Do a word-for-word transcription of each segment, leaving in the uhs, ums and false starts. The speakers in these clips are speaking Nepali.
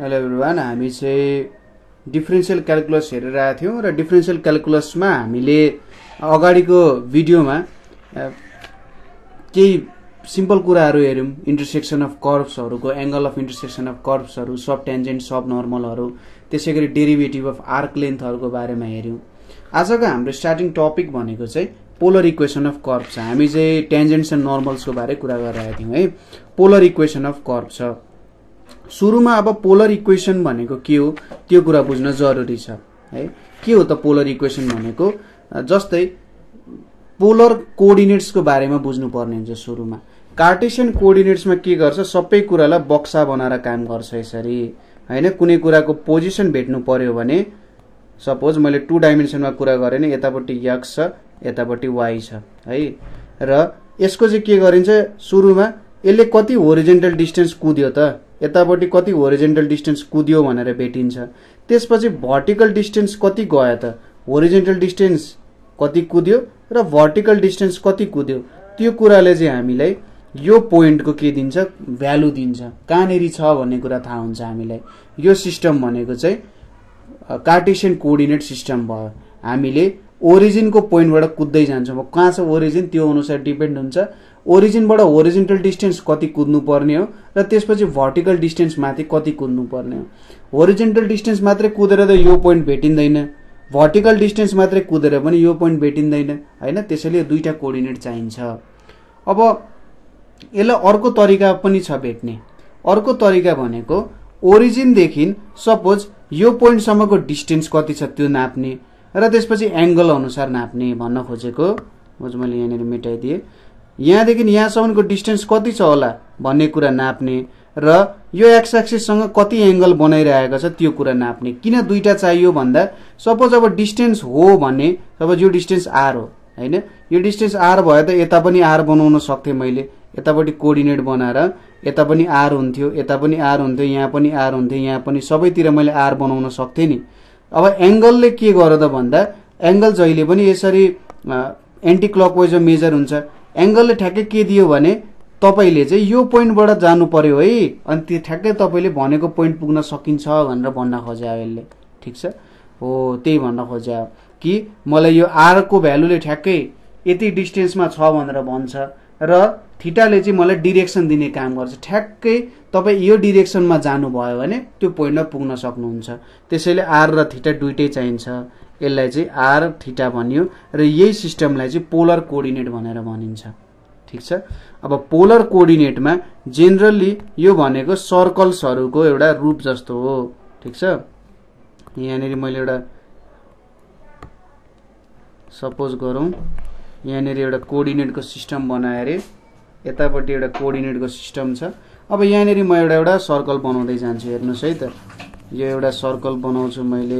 हेलो एभ्रिवान, हामी चाहिँ डिफरेन्शियल क्याल्कुलस हेरिरहेका थियौँ र डिफरेन्शियल क्याल्कुलसमा हामीले अगाडिको भिडियोमा केही सिम्पल कुराहरू हेर्यौँ। इन्टरसेक्सन अफ कर्भ्सहरूको, एंगल अफ इन्टरसेक्सन अफ कर्भ्सहरू, सब टेन्जेन्ट, सब नर्मलहरू, त्यसैगरी डेरिभेटिभ अफ आर्क लेन्थहरूको बारेमा हेर्यौँ। आजको हाम्रो स्टार्टिङ टपिक भनेको चाहिँ पोलर इक्वेसन अफ कर्भ छ। हामी चाहिँ टेन्जेन्ट्स एन्ड नर्मल्सको बारे कुरा गरिरहेका थियौँ है। पोलर इक्वेसन अफ कर्भ छ। सुरुमा अब पोलर इक्वेसन भनेको के हो त्यो कुरा बुझ्न जरुरी छ है। के हो त पोलर इक्वेसन भनेको? जस्तै पोलर कोअर्डिनेट्सको बारेमा बुझ्नु पर्ने हुन्छ। सुरुमा कार्टेसियन कोअर्डिनेट्समा के गर्छ, सबै कुरालाई बक्सा बनाएर काम गर्छ यसरी हैन। कुनै कुराको पोजिसन भेट्नु पर्यो भने सपोज मैले टु डाइमेन्सनमा कुरा गरेँ नि, यतापट्टि एक्स छ, यतापट्टि वाई छ है। र यसको चाहिँ के गरिन्छ, सुरुमा यसले कति होरिजेन्टल डिस्टेन्स कुद्यो त, यतापट्टि कति होरिजेन्टल डिस्टेन्स कुद्यो भनेर भेटिन्छ। त्यसपछि भर्टिकल डिस्टेन्स कति गयो त, होरिजेन्टल डिस्टेन्स कति कुद्यो र भर्टिकल डिस्टेन्स कति कुद्यो, त्यो कुराले चाहिँ हामीलाई यो पोइन्टको के दिन्छ, भ्यालु दिन्छ, कहाँनेरि छ भन्ने कुरा थाहा हुन्छ हामीलाई। यो सिस्टम भनेको चाहिँ कार्टेसियन कोअर्डिनेट सिस्टम भयो। हामीले ओरिजिनको पोइन्टबाट कुद्दै जान्छौँ। कहाँ छ ओरिजिन त्यो अनुसार डिपेन्ड हुन्छ। ओरिजिनबाट होरिजेन्टल डिस्टेन्स कति कुद्नु पर्ने हो र त्यसपछि भर्टिकल डिस्टेन्स माथि कति कुद्नु पर्ने हो। होरिजेन्टल डिस्टेन्स मात्रै कुदेर त यो पोइन्ट भेटिँदैन, भर्टिकल डिस्टेन्स मात्रै कुदेर पनि यो पोइन्ट भेटिँदैन हैन। त्यसैले दुईटा कोअर्डिनेट चाहिन्छ। अब यसलाई अर्को तरिका पनि छ भेट्ने। अर्को तरिका भनेको ओरिजिनदेखि सपोज यो पोइन्टसम्मको डिस्टेन्स कति छ त्यो नाप्ने र त्यसपछि एंगल अनुसार नाप्ने भन्न खोजेको। मैले यहाँनिर मेटाइदिएँ। यहाँदेखि यहाँसम्मको डिस्टेन्स कति छ होला भन्ने कुरा नाप्ने र यो एक्स एक्सिससँग कति एंगल बनाइरहेको छ त्यो कुरा नाप्ने। किन दुईटा चाहियो भन्दा सपोज अब डिस्टेन्स हो भने, सपोज यो डिस्टेन्स आर हो हैन, यो डिस्टेन्स आर भयो त यता पनि आर बनाउन सक्थेँ मैले। यतापट्टि कोअर्डिनेट बनाएर यता पनि आर हुन्थ्यो, यता पनि आर हुन्थ्यो, यहाँ पनि आर हुन्थ्यो, यहाँ पनि सबैतिर मैले आर बनाउन सक्थेँ नि। अब एंगलले के गर्यो त भन्दा, एंगल जहिले पनि यसरी एन्टी क्लकवाइजमा मेजर हुन्छ। एंगलले ठ्याक्कै के दियो भने तपाईले चाहिँ यो पोइन्टबाट जानु पर्यो है, अनि त्यो ठ्याक्कै तपाईले भनेको पोइन्ट पुग्न सकिन्छ भनेर भन्न खोज्यो यसले। ठीक छ, हो त्यही भन्न खोज्यो कि मलाई यो आर को भ्यालुले ठ्याक्कै यति डिस्टेन्समा छ भनेर भन्छ र थीटाले चाहिँ मलाई डिरेक्सन दिने काम गर्छ। ठ्याक्कै तपाई यो डिरेक्सनमा जानु भयो भने त्यो पोइन्टमा पुग्न सक्नुहुन्छ। त्यसैले आर र थीटा दुईटै चाहिन्छ। यसलाई चाहिँ आर थीटा भनियो र यही सिस्टमलाई चाहिँ पोलर कोअर्डिनेट भनेर भनिन्छ। ठीक छ। अब पोलर कोअर्डिनेटमा जेनरली यो भनेको सर्कल्सहरूको एउटा रूप जस्तो हो। ठीक छ। यहाँनेरि मैले एउटा सपोज गरौँ, यहाँनेरि एउटा कोअर्डिनेटको सिस्टम बनाए रे, यतापट्टि एउटा कोअर्डिनेटको सिस्टम छ। अब यहाँनेरि म एउटा एउटा सर्कल बनाउँदै जान्छु। हेर्नुस् है त, यो एउटा सर्कल बनाउँछु मैले,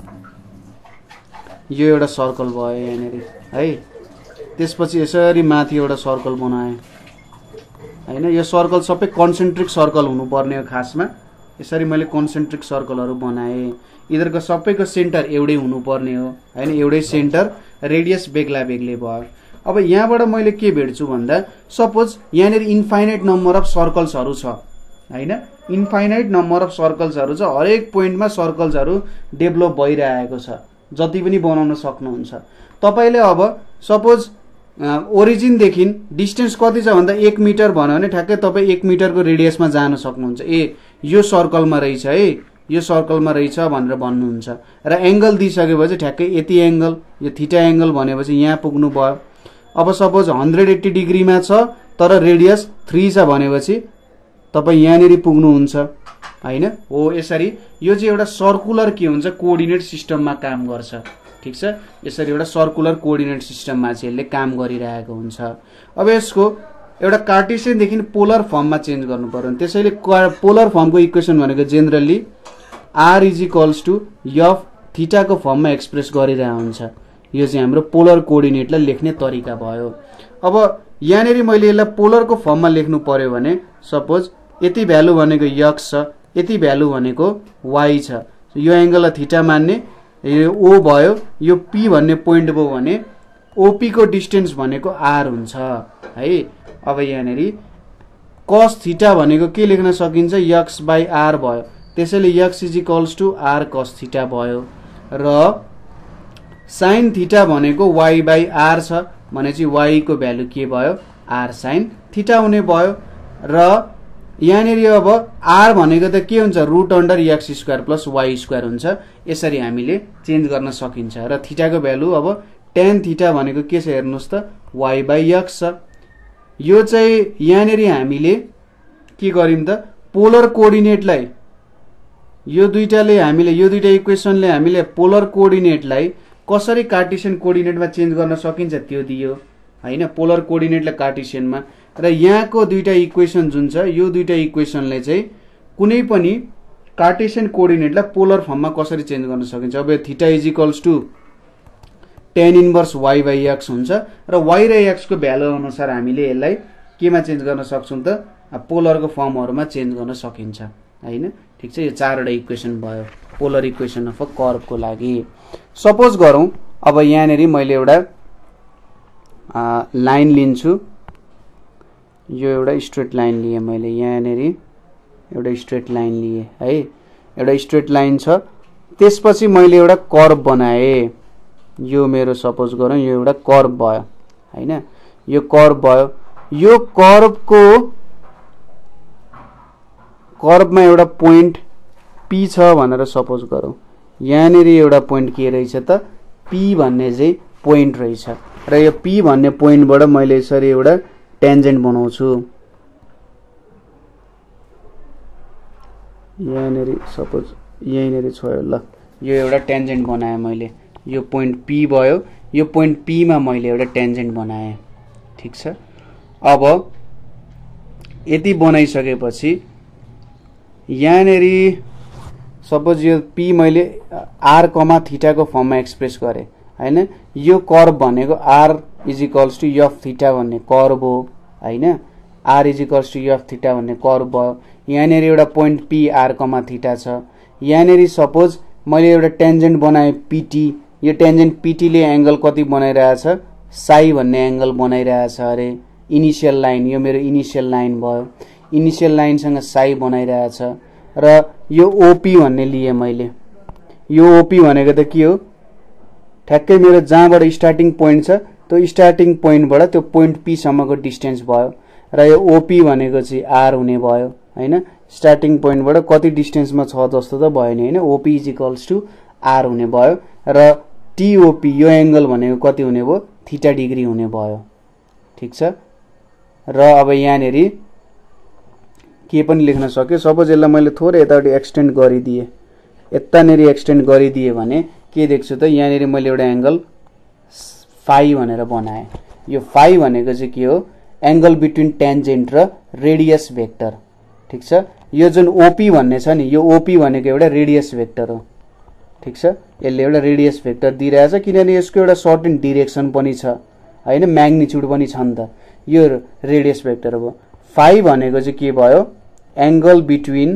यो एउटा सर्कल भयो यहाँनेरि है। त्यसपछि यसरी माथि एउटा सर्कल बनाएँ हैन। यो सर्कल सबै कन्सेन्ट्रिक सर्कल हुनुपर्ने हो खासमा। यसरी मैले कन्सेन्ट्रिक सर्कलहरू बनाएँ। यिनीहरूको सबैको सेन्टर एउटै हुनुपर्ने हो हैन, एउटै सेन्टर, रेडियस बेग्ला बेग्लै भयो। अब यहाँबाट मैले के भेट्छु भन्दा सपोज यहाँनेरि इन्फाइनाइट नम्बर अफ सर्कल्सहरू छ हैन। इन्फाइनाइट नम्बर अफ सर्कल्सहरू छ। हरेक पोइन्टमा सर्कल्सहरू डेभलप भइरहेको छ, जति पनि बनाउन सक्नुहुन्छ तपाईले। अब सपोज ओरिजिनदेखि डिस्टेन्स कति छ भन्दा एक मिटर भन्यो भने ठ्याक्कै तपाईँ एक मिटरको रेडियसमा जान सक्नुहुन्छ। ए यो सर्कलमा रहेछ है, यो सर्कलमा रहेछ भनेर भन्नुहुन्छ। र एंगल दिइसकेपछि ठ्याक्कै यति एंगल, यो थीटा एंगल भनेपछि यहाँ पुग्नु भयो। अब सपोज हन्ड्रेड एट्टी डिग्रीमा छ तर रेडियस थ्री छ भनेपछि तपाईँ यहाँनेरि पुग्नुहुन्छ हैन। हो यसरी यो चाहिँ एउटा सर्कुलर के हुन्छ, कोअर्डिनेट सिस्टममा काम गर्छ। ठीक छ। यसरी एउटा सर्कुलर कोअर्डिनेट सिस्टममा चाहिँ यसले काम गरिरहेको हुन्छ। अब यसको एउटा कार्टेसियनदेखि पोलर फर्ममा चेन्ज गर्नु पर्यो। त्यसैले पोलर फर्मको इक्वेसन भनेको generally r is equals to f थीटाको फर्ममा एक्सप्रेस गरिरहेको हुन्छ। यो चाहिँ हाम्रो पोलर कोअर्डिनेटलाई लेख्ने तरिका भयो। अब यहाँनेरि मैले यसलाई पोलरको फर्ममा लेख्नु पर्यो भने सपोज यति भ्यालु भनेको एक्स छ, यति भ्यालु भनेको वाई छ। यो एंगल थीटा मान्ने, यो ओ भयो, यो पी भन्ने पोइन्ट भयो भने ओपी को डिस्टेन्स भनेको आर हुन्छ है। अब यहाँनेरि cos थीटा भनेको के लेख्न सकिन्छ, x बाई आर भयो। त्यसैले x is equals to r cos theta भयो र sin थीटा भनेको y बाई r छ भनेपछि y को भ्यालु के भयो r sin थीटा हुने भयो र यहाँनेरि अब r भनेको त के हुन्छ root under x square plus y square हुन्छ। यसरी हामीले चेन्ज गर्न सकिन्छ र थीटाको भ्यालु अब tan थीटा भनेको के छ हेर्नुस् त y बाई x छ। यो चाहिँ यहाँनेरि हामीले के गर्यौं त पोलर कोअर्डिनेटलाई यो दुईटाले हामीले यो दुईटा इक्वेसनले हामीले पोलर कोअर्डिनेटलाई कसरी कार्टेशियन कोअर्डिनेटमा चेन्ज गर्न सकिन्छ त्यो दियो हैन। पोलर कोअर्डिनेटलाई कार्टेशियनमा र यहाँको दुईटा इक्वेसन जुन छ यो दुईटा इक्वेसनले चाहिँ कुनै पनि कार्टेशियन कोअर्डिनेटलाई पोलर फर्ममा कसरी चेन्ज गर्न सकिन्छ। अब theta is equals to tan inverse y by x हुन्छ र y र x को भ्यालु अनुसार हामीले यसलाई केमा चेन्ज गर्न सक्छौं त पोलरको फर्महरुमा चेन्ज गर्न सकिन्छ हैन। ठीक छ, यो चारवटा इक्वेसन भयो polar equation of a curve को लागि। सपोज गरौं अब यहाँनेरि मैले एउटा लाइन लिन्छु, यो एउटा स्ट्रेट लाइन लिए मैले, यहाँनेरि एउटा स्ट्रेट लाइन लिए है, एउटा स्ट्रेट लाइन छ। त्यसपछि मैले एउटा कर्व बनाए, यो मेरो सपोज गरौं यो एउटा कर्व भयो हैन, यो कर्व भयो। यो कर्वको कर्वमा एउटा पोइन्ट p छ भनेर सपोज गरौं, यहाँनेरि एउटा पोइन्ट के रहेछ त p भन्ने चाहिँ पोइन्ट रहेछ र यो p भन्ने पोइन्टबाट मैले यसरी एउटा टेन्जेन्ट बनाउँछु। यहाँनेरि सपोज यहीँनेरि छोयो ल, यो एउटा टेन्जेन्ट बनाए मैले, यो पोइन्ट p भयो, यो पोइन्ट p मा मैले एउटा टेन्जेन्ट बनाए। ठीक छ, अब यति बनाइसकेपछि यहाँनेरि सपोज यो p मैले r कमा थीटा को फर्ममा एक्सप्रेस गरे हैन। यो कर्व भनेको r is equals to f theta भन्ने कर्व हो हैन, r is equals to f theta भन्ने कर्व भयो। यहाँनेरि एउटा point p r comma theta छ। यहाँनेरि सपोज मैले एउटा टेन्जेन्ट बनाए pt, यो टेन्जेन्ट pt ले एंगल कति बनाइरहेछ साई भन्ने एंगल बनाइरहेछ अरे। इनिशियल लाइन, यो मेरो इनिशियल लाइन भयो, इनिशियल लाइन सँग साई बनाइरहेछ र यो ओपी भन्ने लिए मैले। यो ओपी भनेको त के हो, ठ्याक्कै मेरो जहाँबाट स्टार्टिङ पोइन्ट छ त्यो स्टार्टिङ पोइन्टबाट त्यो पोइन्ट p सम्मको डिस्टेन्स भयो र यो ओपी भनेको चाहिँ r हुने भयो हैन। स्टार्टिङ पोइन्टबाट कति डिस्टेन्समा छ जस्तो त भयो नि हैन, OP is equals to r हुने भयो र टीओपी यो एंगल भनेको कति हुने भयो थीटा डिग्री हुने भयो। ठीक छ, र अब यहाँनेरि के पनि लेख्न सक्यो। सपोज यसलाई मैले थोरै यतापट्टि एक्सटेन्ड गरिदिए, यतानेरि एक्सटेन्ड गरिदिए भने के देख्छु त यहाँनेरि मैले एउटा एंगल फाई भनेर बनाए। यो फाई भनेको चाहिँ के हो, एंगल बिट्विन टेन्जेन्ट र रेडियस भेक्टर। ठीक छ, यो जुन ओपी भन्ने छ नि, यो ओपी भनेको एउटा रेडियस भेक्टर हो। ठीक छ, यसले एउटा रेडियस भेक्टर दिइरहेछ किनभने यसको एउटा सर्टेन डाइरेक्सन पनि छ हैन, म्याग्निट्युड पनि छ नि त, यो रेडियस भेक्टर हो। फाई भनेको चाहिँ के भयो, angle between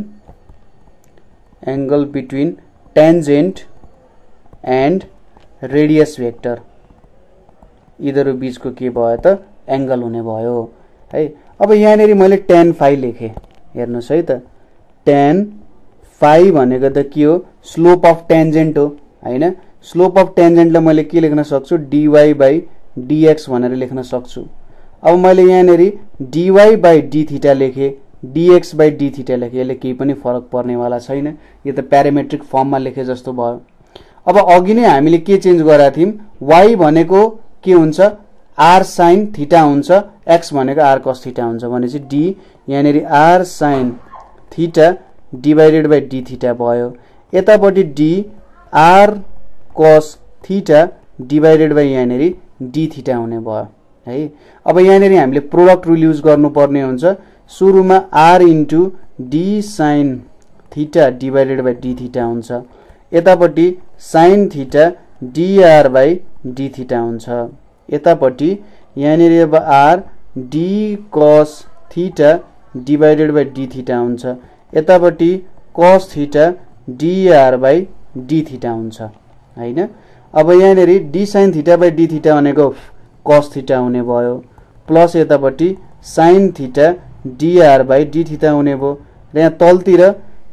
angle between tangent and radius vector, यिनीहरु बीचको के भयो त एंगल हुने भयो है। अब यहाँनेरि मैले tan फाई लेखे, हेर्नुस् है त, tan फाई भनेको त के हो, स्लोप अफ टेन्जेन्ट हो हैन। स्लोप अफ टेन्जेन्टलाई मैले के लेख्न सक्छु, dy बाई dx भनेर लेख्न सक्छु। अब मैले यहाँनेरि dy बाई d थीटा लेखे, dx बाई d थीटा लेखे, यसले केही पनि फरक पर्नेवाला छैन, यो त प्यारामेट्रिक फर्ममा लेखे जस्तो भयो। अब अघि नै हामीले के चेन्ज गरेका थियौं, y भनेको के हुन्छ r sin थीटा हुन्छ, x भनेको r cos थीटा हुन्छ भनेपछि d यहाँनेरि r sin theta divided by d theta भयो। यतापट्टि d r cos theta divided by यहाँनेरि d थीटा हुने भयो है। अब यहाँनेरि हामीले प्रोडक्ट रुल युज गर्नुपर्ने हुन्छ। सुरुमा r into d sin theta divided by d theta हुन्छ, यतापट्टि sin theta dr by d theta हुन्छ, यतापट्टि यहाँनेरि अब r d cos theta divided by d theta हुन्छ, यतापट्टि cos theta dr by d theta हुन्छ हैन। अब यहाँनेरि d sin theta by d theta भनेको cos थीटा हुने भयो, प्लस यतापट्टि sin theta dr by d theta हुने भयो र यहाँ तलतिर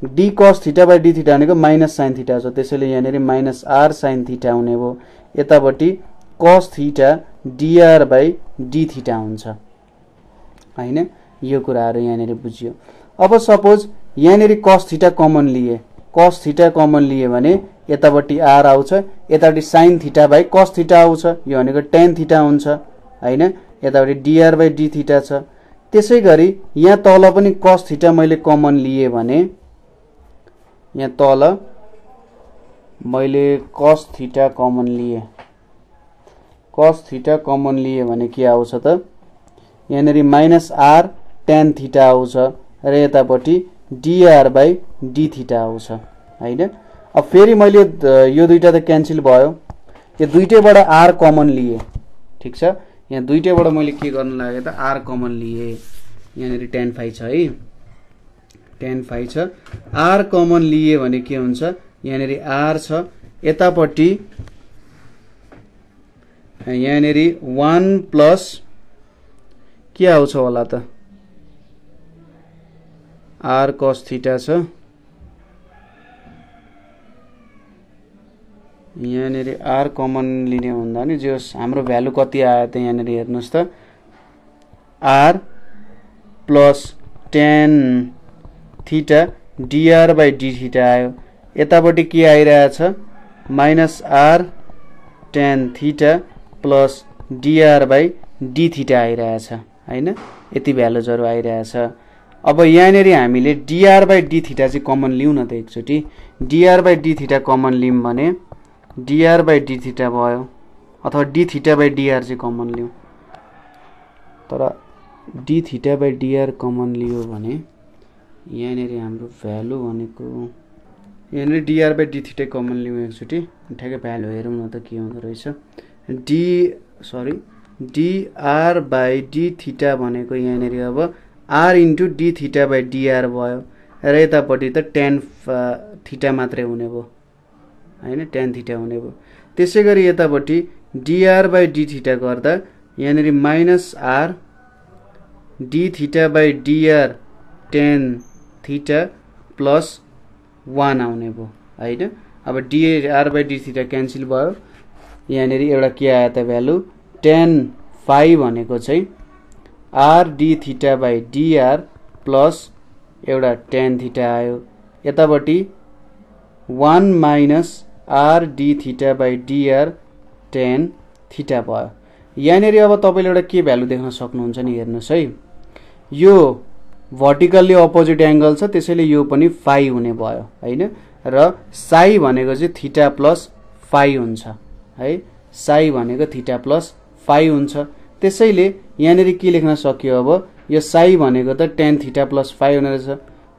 d cos theta by D theta भनेको माइनस साइन थीटा छ, त्यसैले यहाँनिर माइनस आर साइन थीटा हुने भयो। यतापट्टि cos theta DR by D theta हुन्छ हैन। यो कुराहरु यहाँनिर बुझियो। अब सपोज यहाँनिर कस थीटा कमन लिए, कस थीटा कमन लिए भने यतापट्टि आर आउँछ, यतापट्टि sine theta by cos theta आउँछ, यो भनेको टेन थीटा हुन्छ हैन। यतापट्टि डिआर बाई डी थीटा छ। त्यसैगरी यहाँ तल पनि कस थीटा मैले कमन लिए भने यहाँ तल मैले कस थीटा कमन लिए, कस थीटा कमन लिए भने के आउँछ त यहाँनिर माइनस आर टेन थीटा आउँछ र यतापट्टि डिआर बाई डी थीटा आउँछ हैन। अब फेरि मैले यो दुईटा त क्यान्सल भयो, यो दुईटैबाट आर कमन लिए, ठीक छ। यहाँ दुईटैबाट मैले के गर्न लाग्यो त आर कमन लिए। यहाँनिर टेन फाइ छ है, टेन फाइ छ। आर कमन लिए भने के हुन्छ, यहाँनिर आर छ, यतापट्टि यहाँनिर वान प्लस के आउँछ होला त आर कस थीटा छ, यहाँनिर आर कमन लिने भन्दा नि जो हाम्रो भ्यालु कति आयो त यहाँनिर हेर्नुस् त r plus tan theta DR by D theta आयो। यतापट्टि के आइरहेछ minus r tan theta plus DR by D theta आइरहेछ हैन। यति भ्यालुजहरु आइरहेछ। अब यहाँनिर हामीले डिआर बाई डी थीटा चाहिँ कमन लिउँ न त एकचोटि। Dr by D theta common लिउँ भने डिआर बाई डी थीटा भयो, अथवा डी थीटा बाई डिआर चाहिँ कमन लिउँ। तर d theta by dr common लियो भने यहाँनिर हाम्रो भ्यालु भनेको यहाँनिर dr by D theta common लिउँ एकचोटि, ठ्याक्कै भ्यालु हेरौँ न त के हुँदो रहेछ। D sorry dr by D theta भनेको यहाँनिर अब r into D theta by dr भयो र यतापट्टि त टेन थीटा मात्रै हुने भयो हैन, टेन थीटा हुने भयो। त्यसै गरी यतापट्टि डिआर बाई डी थीटा गर्दा यहाँनिर minus r D theta by dr tan theta plus one आउने भयो हैन। अब dr by D theta cancel भयो। यहाँनिर एउटा के आयो त भ्यालु टेन फाइ भनेको चाहिँ r D theta by dr plus एउटा टेन थीटा आयो। यतापट्टि one minus r D theta by dr tan theta भयो। यहाँनिर अब तपाईँले एउटा के भ्यालु देख्न सक्नुहुन्छ नि, हेर्नुहोस् है। यो भर्टिकल्ली अपोजिट एंगल छ, त्यसैले यो पनि फाइ हुने भयो हैन। र साई भनेको चाहिँ थीटा प्लस फाइ हुन्छ है, साई भनेको थीटा प्लस फाइ हुन्छ। त्यसैले यहाँनिर के लेख्न सकियो, अब यो साई भनेको त टेन थीटा प्लस फाइ हुने रहेछ,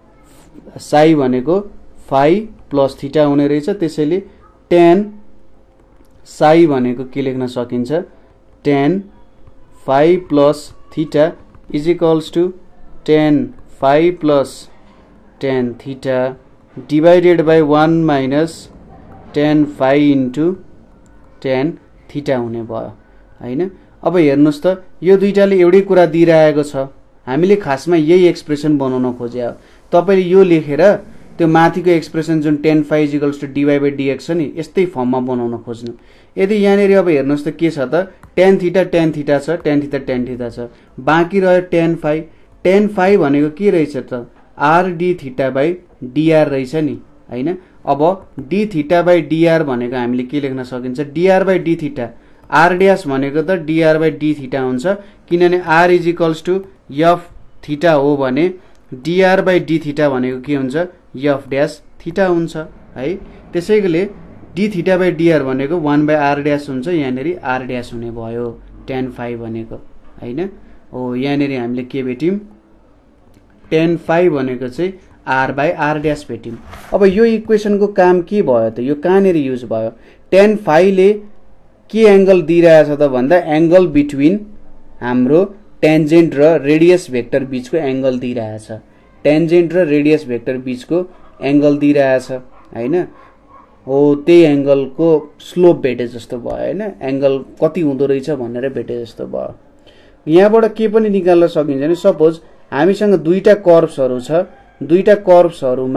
साई भनेको फाइ प्लस थीटा हुने रहेछ। त्यसैले टेन साई भनेको के लेख्न सकिन्छ, tan phi plus theta is equals to tan phi plus tan theta divided by one minus tan phi into tan theta हुने भयो हैन। अब हेर्नुस् त यो दुईटाले एउटै कुरा दिइरहेको छ, हामीले खासमा यही एक्सप्रेसन बनाउन खोजे। तपाईले यो लेखेर त्यो माथिको एक्सप्रेसन जुन tan phi is equals to dy by dx छ नि, यस्तै फर्ममा बनाउन खोज्नु। यदि यहाँनिर अब हेर्नुस् त के छ त टेन थीटा टेन थीटा छ, टेन थीटा टेन थीटा छ, बाँकी रह्यो टेन फाइ। टेन फाइ भनेको के रहेछ त r D theta by dr रहेछ नि हैन। अब डी थीटा बाई डिआर भनेको हामीले के लेख्न सकिन्छ, dr by D theta. R dash भनेको त डिआर बाई डी थीटा हुन्छ, किनभने r is equals to f theta हो भने डिआर बाई डी थीटा भनेको के हुन्छ, एफ ड्यास थीटा हुन्छ है। त्यसैले डी थीटा बाई डिआर भनेको वान बाई आर ड्यास हुन्छ, यहाँनिर आर ड्यास हुने भयो टेन फाइ भनेको हैन। हो यहाँनिर हामीले के भेट्यौं, टेन फाइ भनेको चाहिँ आर बाई आर ड्यास भेट्यौं। अब यो इक्वेसनको काम के भयो त, यो कहाँनिर युज भयो, टेन फाइले के एंगल दिइरहेछ त भन्दा एंगल बिट्विन हाम्रो टेन्जेन्ट र रेडियस भेक्टर बीचको एंगल दिइरहेछ। टेन्जेन्ट र रेडियस भेक्टर बीचको एंगल दिइरहेछ हैन। हो त्यही एंगलको स्लोप भेटे जस्तो भयो हैन, एंगल कति हुँदो रहेछ भनेर भेटे जस्तो भयो। यहाँबाट के पनि निकाल्न सकिन्छ नि, सपोज हामीसँग दुईटा कर्व्सहरु छ, दुईटा कर्व्सहरुमा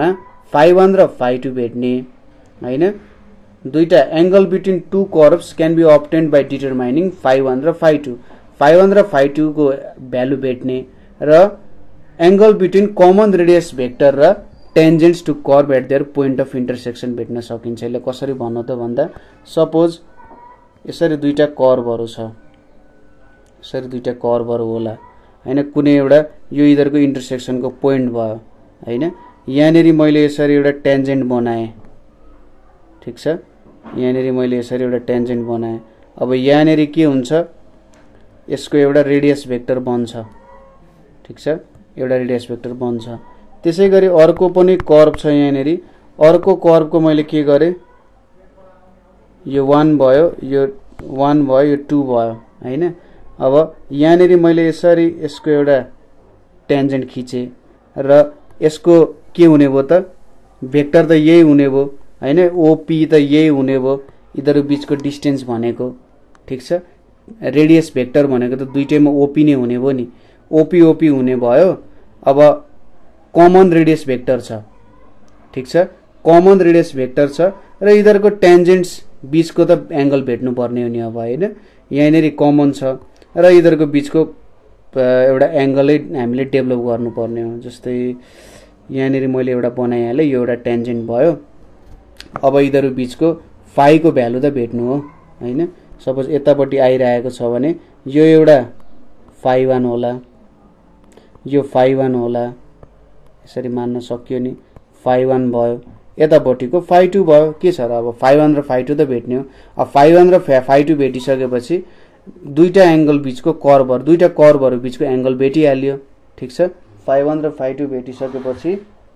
फाइ वान र फाइ टू भेट्ने हैन। दुईटा angle between two curves can be obtained by determining phi one र फाइ टू। फाइ वान र फाइ टू को भ्यालु भेट्ने र angle between common radius vector र tangents to curve at their point of intersection भेट्न सकिन्छ। यसले कसरी भन्नु त भन्दा सपोज यसरी दुईटा कर्वहरु छ, यसरी दुईटा कर्वहरु होला हैन, कुनै एउटा यो इधरको इन्टरसेक्सनको पोइन्ट भयो हैन। यहाँनेरि मैले यसरी एउटा टेन्जेन्ट बनाए, ठीक छ, यहाँनेरि मैले यसरी एउटा टेन्जेन्ट बनाए। अब यहाँनेरि के हुन्छ, यसको एउटा रेडियस भेक्टर बन्छ, ठीक छ, एउटा रेडियस भेक्टर बन्छ। त्यसैगरी अर्को पनि कर्व छ यहाँनेरि, अर्को कर्वको मैले के गरे, यो वन भयो, यो वन भयो, यो टू भयो हैन। अब यहाँनेरि मैले यसरी यसको एउटा टेन्जेन्ट खिचे र यसको के हुने भयो त, भेक्टर त यही हुने भयो हैन, ओपी त यही हुने भयो, यिनीहरु बीचको डिस्टेन्स भनेको, ठीक छ। रेडियस भेक्टर भनेको त दुईटैमा ओपी नै हुने भयो नि, ओपी ओपी हुने भयो। अब कमन रेडियस भेक्टर छ, ठीक छ, कमन रेडियस भेक्टर छ र यिनीहरुको टेन्जेन्ट्स बीचको त एंगल भेट्नु पर्ने हो नि अब हैन। यहाँनेरि कमन छ र यिनीहरुको बीचको एउटा एंगलै हामीले डेभलप गर्नुपर्ने हो। जस्तै यहाँनेरि मैले एउटा बनाइहाले, यो एउटा टेन्जेन्ट भयो। अब यिनीहरु बीचको फाइ को भ्यालु त भेट्नु हो हैन। सपोज यतापट्टि आइरहेको छ भने यो एउटा फाइ वान होला, यो फाइ वान होला, यसरी मान्न सकियो नि, फाइ वान भयो, यतापट्टिको फाइ टू भयो। के छ र अब फाइ वान र फाइ टू त भेट्ने हो। अब फाइ वान र फाइ टू भेटिसकेपछि दुईटा एंगल बीचको कर्वहरु, दुईटा कर्वहरु बीचको एंगल भेटिहाल्यो, ठीक छ। फाइ वान र फाइ टू भेटिसकेपछि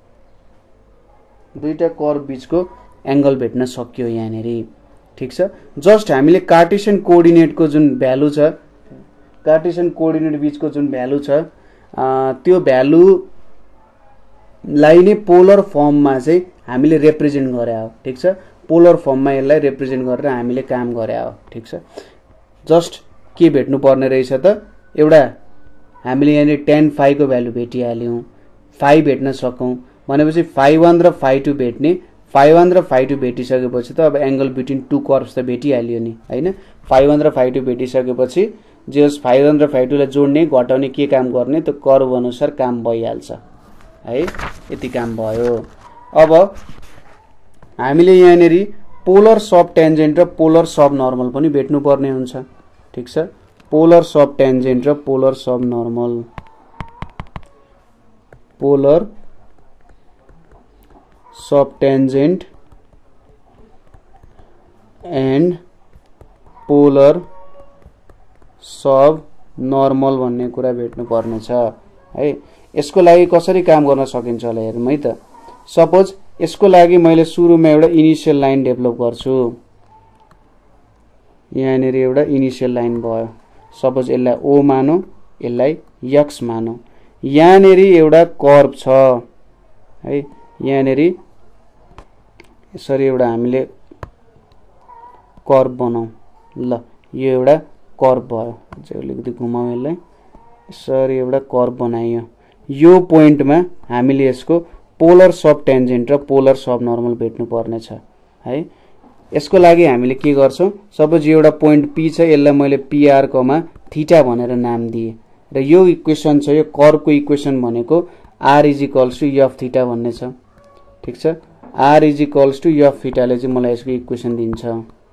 दुईटा कर्व बीचको एंगल भेट्न सकियो यहाँनेरि, ठीक छ। जस्ट हामीले कार्टेशियन कोअर्डिनेटको जुन भ्यालु छ, कार्टेशियन कोअर्डिनेट बीचको जुन भ्यालु छ, त्यो भ्यालु लाई नै पोलर फर्ममा चाहिँ हामीले रिप्रेजेन्ट गरे हो, ठीक छ। पोलर फर्ममा यसलाई रिप्रेजेन्ट गरेर हामीले काम गरे हो, ठीक छ। जस्ट के भेट्नु पर्ने रहेछ त, एउटा हामीले यहाँ टेन फाइ को भ्यालु भेटिहाल्यौं, फाइ भेट्न सकौं भनेपछि फाइ वान र फाइ टू भेट्ने, फाइ वान र फाइ टू भेटिसकेपछि त अब एंगल बिट्विन टू कर्व्स त भेटिहाल्यो नि हैन। फाइ वान र फाइ टू भेटिसकेपछि जे होस् फाइ वान र फाइ टू लाई जोड्ने घटाउने के काम गर्ने, त्यो कर्व अनुसार काम भइहाल्छ है। यति काम भयो। अब हामीले यहाँनेरि पोलर सब टेन्जेन्ट र पोलर सब नर्मल पनि भेट्नु पर्ने हुन्छ, ठीक छ। पोलर सब टेन्जेन्ट र polar sub normal, polar sub tangent and polar sub normal भन्ने कुरा भेट्नु पर्ने छ है। यसको लागि कसरी काम गर्न सकिन्छ होला हेरौँ है त। सपोज यसको लागि मैले सुरुमा एउटा इनिशियल लाइन डेभलप गर्छु, यहाँनेरि एउटा इनिशियल लाइन भयो। सपोज यसलाई ओ मानौ, यसलाई एक्स मानौ। यहाँनेरि एउटा कर्व छ है, यहाँनेरि यसरी एउटा हामीले कर्व बनाऊ। ल यो एउटा कर्व भयो, अलिकति घुमाऊ यसलाई, यसरी एउटा कर्व बनाइयो। यो पोइन्टमा हामीले यसको पोलर सब टेन्जेन्ट र पोलर सब नर्मल भेट्नु पर्ने छ है। यसको लागि हामीले के गर्छौं, सपोज यो एउटा पोइन्ट पी छ, यसलाई मैले पीआर कोमा थीटा भनेर नाम दिए र यो इक्वेसन छ, यो कर्वको इक्वेसन भनेको r is equals to F theta भन्ने छ, ठीक छ। R is equals to f थीटाले चाहिँ मलाई यसको इक्वेसन दिन्छ।